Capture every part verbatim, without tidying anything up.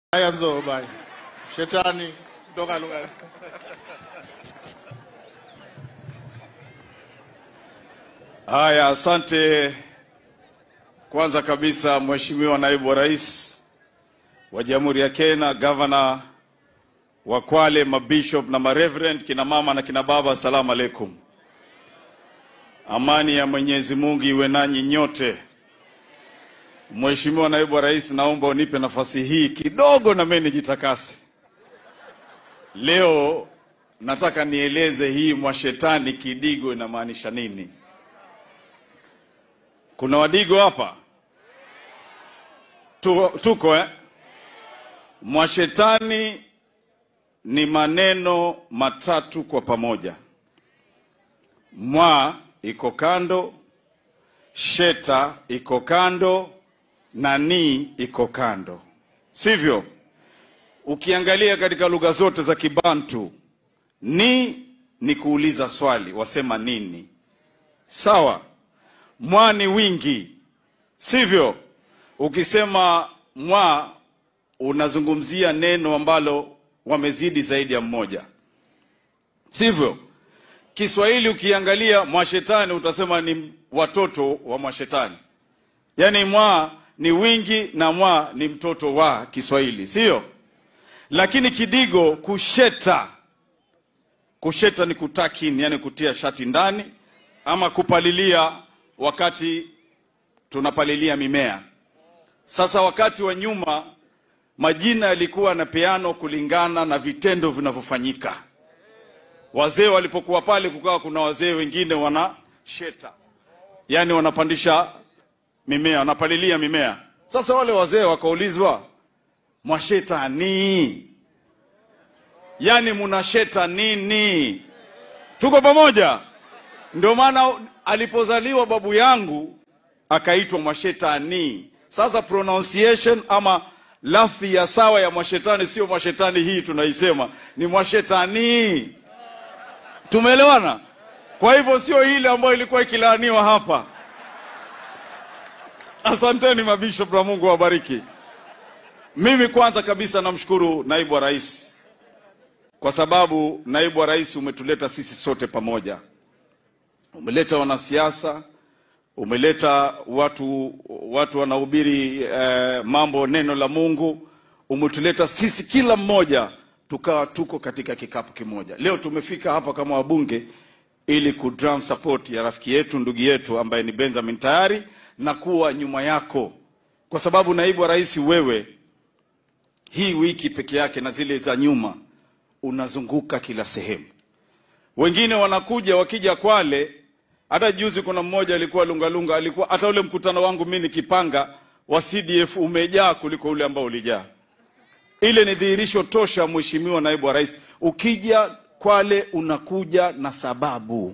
Haya mzo bye. Shetani kutoka lugha. Haya, asante. Kwanza kabisa Mheshimiwa Naibu wa Rais wa Jamhuri ya Kenya, Governor wa Kwale, mabishop na mareverend, kina mama na kina baba, asalamu alaykum. Amani ya Mwenyezi Mungu iwe nanyi nyote. Mheshimiwa Naibu wa Rais, naomba unipe nafasi hii kidogo na mimi nijitakase. Leo nataka nieleze hii mwashetani kidigo inamaanisha nini. Kuna wadigo hapa? Tuko, tuko eh? Mwashetani ni maneno matatu kwa pamoja. Mwa iko kando, sheta iko kando, na ni iko kando. Sivyo? Ukiangalia katika lugha zote za Kibantu, ni ni kuuliza swali, wasema nini. Sawa? Mwa ni wingi. Sivyo? Ukisema mwa unazungumzia neno ambalo wamezidi zaidi ya mmoja. Sivyo? Kiswahili ukiangalia mwashetani utasema ni watoto wa mwashetani. Yaani mwa ni wingi na mwa ni mtoto wa Kiswahili, sio? Lakini kidigo kusheta. Kusheta ni kutakin, yani kutia shati ndani ama kupalilia wakati tunapalilia mimea. Sasa wakati wa nyuma majina yalikuwa na peano kulingana na vitendo vinavyofanyika. Wazee walipokuwa pale kukawa kuna wazee wengine wana sheta. Yani wanapandisha mimea, wanapalilia mimea. Sasa wale wazee wakaulizwa, mwasheta ni? Yani munasheta nini? Tuko pamoja? Ndio maana alipozaliwa babu yangu akaitwa mwashetani. Sasa pronunciation ama lafzi ya sawa ya mwashetani sio mwashetani hii tunaisema, ni mwashetani. Tumeelewana? Kwa hivyo sio ile ambayo ilikuwa ikilaaniwa hapa. Asanteni mabishop, na Mungu awabariki. Mimi kwanza kabisa namshukuru Naibu wa Rais, kwa sababu Naibu wa Rais umetuleta sisi sote pamoja. Umeleta wanasiasa, umeleta watu watu wanahubiri eh, mambo neno la Mungu, umetuleta sisi kila mmoja tukawa tuko katika kikapu kimoja. Leo tumefika hapa kama wabunge ili kudrum support ya rafiki yetu, ndugu yetu ambaye ni Benjamin Tayari, na kuwa nyuma yako. Kwa sababu Naibu wa Rais wewe hii wiki peke yake na zile za nyuma unazunguka kila sehemu. Wengine wanakuja wakija Kwale, hata juzi kuna mmoja alikuwa Lungalunga, alikuwa hata ule mkutano wangu mimi nikipanga wa C D F umejaa kuliko ule ambao ulijaa. Ile ni dhihirisho tosha, Mheshimiwa Naibu wa Rais, ukija Kwale unakuja na sababu.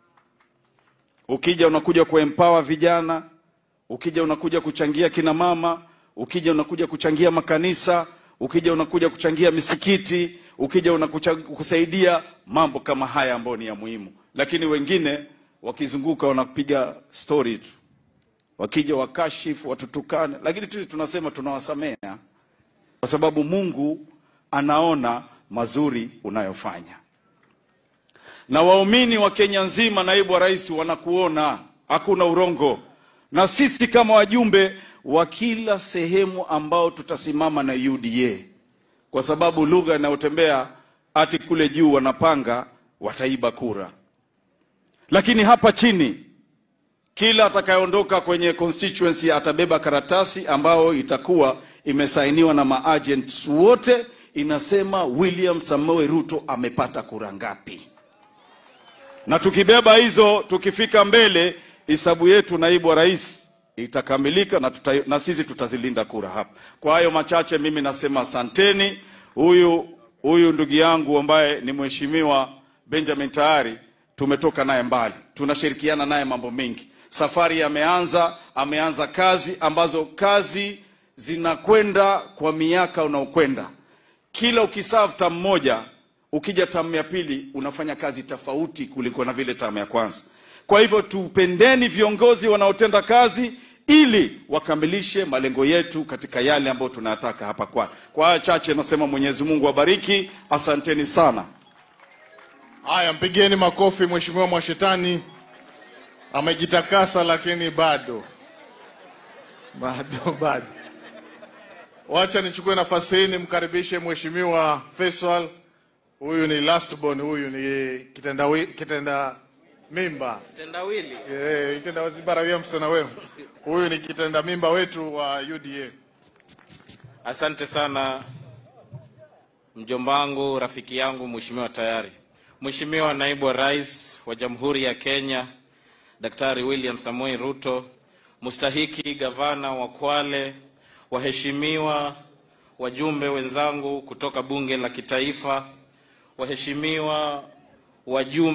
Ukija unakuja ku empower vijana, ukija unakuja kuchangia kina mama, ukija unakuja kuchangia makanisa, ukija unakuja kuchangia misikiti, ukija unakuja kusaidia mambo kama haya ambayo ni ya muhimu. Lakini wengine wakizunguka wanapiga story tu. Wakija wakashifu, watutukane, lakini tu tunasema tunawasamea kwa sababu Mungu anaona mazuri unayofanya. Na waumini wa Kenya nzima, Naibu wa Rais, wanakuona, hakuna urongo. Na sisi kama wajumbe wa kila sehemu ambao tutasimama na U D A, kwa sababu lugha inayotembea ati kule juu wanapanga wataiba kura. Lakini hapa chini kila atakayeondoka kwenye constituency atabeba karatasi ambao itakuwa imesainiwa na maagents wote, inasema William Samoei Ruto amepata kura ngapi. Na tukibeba hizo, tukifika mbele, hisabu yetu Naibu wa Rais itakamilika na, tuta, na sisi tutazilinda kura hapa. Kwa hayo machache mimi nasema asanteni. Huyu huyu ndugu yangu ambaye ni Mheshimiwa Benjamin Tayari, tumetoka naye mbali, tunashirikiana naye mambo mengi. Safari ameanza, ameanza kazi ambazo kazi zinakwenda kwa miaka unaokwenda. Kila ukiserve term moja, ukija term ya pili unafanya kazi tofauti kuliko na vile term ya kwanza. Kwa hivyo tupendeni viongozi wanaotenda kazi ili wakamilishe malengo yetu katika yale ambayo tunataka hapa kwa. Kwa haya chache nasema Mwenyezi Mungu awabariki. Asanteni sana. Haya, mpigeni makofi Mheshimiwa Mwashetani. Amejitakasa lakini bado. Bado bado. Wacha nichukue nafasi hii nimkaribishe Mheshimiwa Faisal. Huyu ni last born, huyu ni kitenda kitenda mimba. Kitendawili. Eh, kitenda wazibara wewe msana wewe. Huyu ni kitenda mimba wetu wa U D A. Asante sana mjomba wangu, rafiki yangu Mheshimiwa Tayari. Mheshimiwa Naibu wa Rais wa Jamhuri ya Kenya, Daktari William Samoei Ruto, mustahiki Gavana wa Kwale, waheshimiwa wajumbe wenzangu kutoka Bunge la Kitaifa, waheshimiwa wajumbe